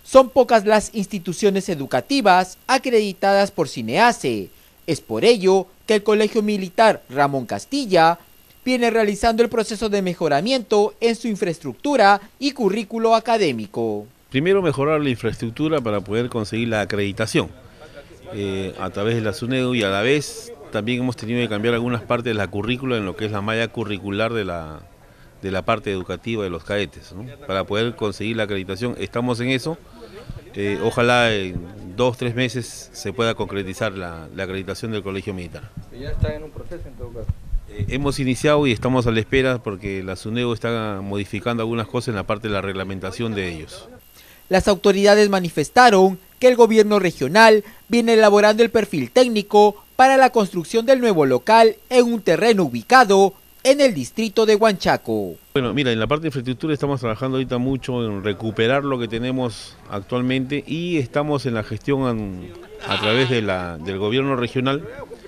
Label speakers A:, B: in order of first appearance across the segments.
A: son pocas las instituciones educativas acreditadas por Cineace. Es por ello que el Colegio Militar Ramón Castilla viene realizando el proceso de mejoramiento en su infraestructura y currículo académico.
B: Primero, mejorar la infraestructura para poder conseguir la acreditación a través de la SUNEDU, y a la vez también hemos tenido que cambiar algunas partes de la currícula en lo que es la malla curricular de la parte educativa de los cadetes, ¿no? Para poder conseguir la acreditación. Estamos en eso. Ojalá en 2 o 3 meses se pueda concretizar la acreditación del Colegio Militar.
C: ¿Ya están en un proceso en todo caso?
B: Hemos iniciado y estamos a la espera porque la SUNEDU está modificando algunas cosas en la parte de la reglamentación de ellos.
A: Las autoridades manifestaron que el gobierno regional viene elaborando el perfil técnico para la construcción del nuevo local en un terreno ubicado en el distrito de Huanchaco.
B: Bueno, mira, en la parte de infraestructura estamos trabajando ahorita mucho en recuperar lo que tenemos actualmente, y estamos en la gestión a través del gobierno regional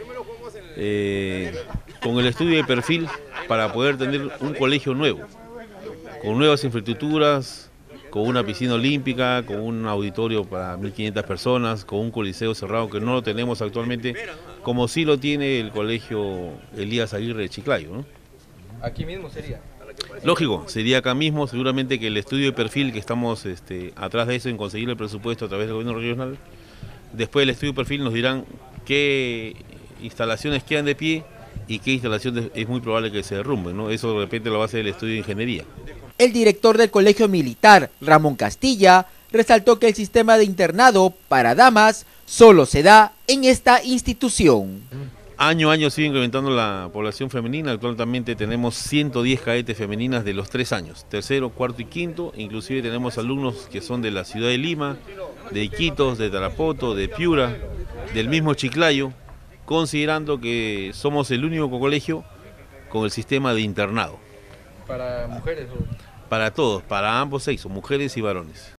B: con el estudio de perfil para poder tener un colegio nuevo, con nuevas infraestructuras, con una piscina olímpica, con un auditorio para 1.500 personas, con un coliseo cerrado que no lo tenemos actualmente, como sí lo tiene el colegio Elías Aguirre de Chiclayo, ¿no?
C: ¿Aquí mismo sería?
B: Lógico, sería acá mismo. Seguramente que el estudio de perfil, que estamos atrás de eso en conseguir el presupuesto a través del gobierno regional, después del estudio de perfil nos dirán qué instalaciones quedan de pie y qué instalaciones es muy probable que se derrumben, ¿no? Eso de repente lo va a hacer el estudio de ingeniería.
A: El director del Colegio Militar, Ramón Castilla, resaltó que el sistema de internado para damas solo se da en esta institución.
B: Año a año sigue incrementando la población femenina. Actualmente tenemos 110 cadetes femeninas de los 3 años, tercero, cuarto y quinto. Inclusive tenemos alumnos que son de la ciudad de Lima, de Iquitos, de Tarapoto, de Piura, del mismo Chiclayo, considerando que somos el único colegio con el sistema de internado.
C: ¿Para mujeres o...?
B: Para todos, para ambos sexos, mujeres y varones.